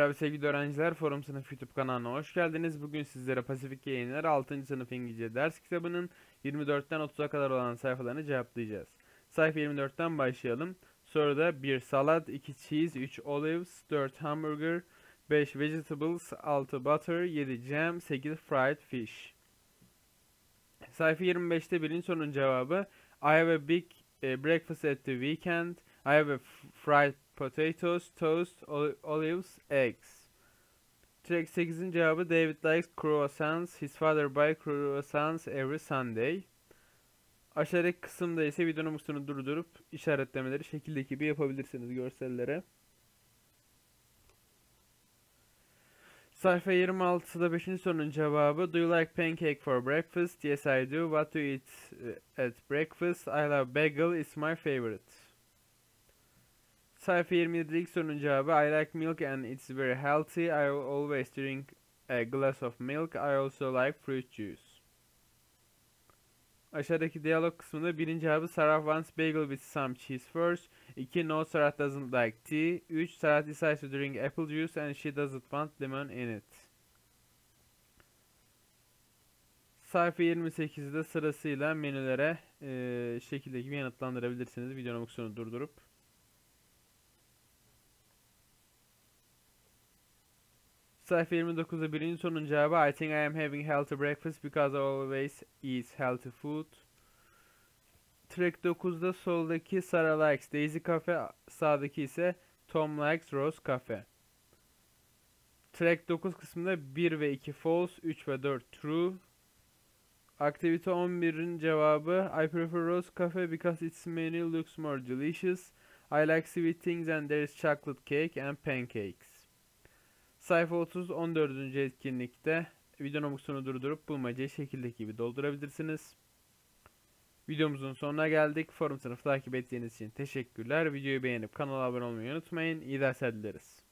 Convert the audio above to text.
Merhaba sevgili öğrenciler, Forum Sınıf YouTube kanalına hoş geldiniz. Bugün sizlere Pasifik Yayınları 6. sınıf İngilizce ders kitabının 24'ten 30'a kadar olan sayfalarını cevaplayacağız. Sayfa 24'ten başlayalım. Soruda 1 salad, 2 cheese, 3 olives, 4 hamburger, 5 vegetables, 6 butter, 7 jam, 8 fried fish. Sayfa 25'te birinci sorunun cevabı I have a big breakfast at the weekend. I have a fried potatoes, toast, olives, eggs. Track 8'in cevabı David likes croissants. His father buys croissants every Sunday. Aşağıdaki kısımda ise videonun musluğunu durdurup işaretlemeleri şekildeki gibi yapabilirsiniz görsellere. Sayfa 26'da 5. sorunun cevabı Do you like pancake for breakfast? Yes I do. What do you eat at breakfast? I love bagel. It's my favorite. Sayfa 27'de ilk sorunun cevabı I like milk and it's very healthy. I always drink a glass of milk. I also like fruit juice. Aşağıdaki diyalog kısmında birinci cevabı Sarah wants bagel with some cheese first. 2. No, Sarah doesn't like tea. 3. Sarah decides to drink apple juice and she doesn't want lemon in it. Sayfa 28'de sırasıyla menülere şekildeki gibi yanıtlandırabilirsiniz. Videonun sonunu durdurup. Sayfa 29'da birinci sorunun cevabı I think I am having healthy breakfast because I always eat healthy food. Track 9'da soldaki Sarah likes Daisy Cafe, sağdaki ise Tom likes Rose Cafe. Track 9 kısmında 1 ve 2 false, 3 ve 4 true. Aktivite 11'in cevabı I prefer Rose Cafe because its menu looks more delicious. I like sweet things and there is chocolate cake and pancakes. Sayfa 30 14. etkinlikte videonun sonunu durdurup bulmacayı şekildeki gibi doldurabilirsiniz. Videomuzun sonuna geldik. Forum sınıfı takip ettiğiniz için teşekkürler. Videoyu beğenip kanala abone olmayı unutmayın. İyi dersler dileriz.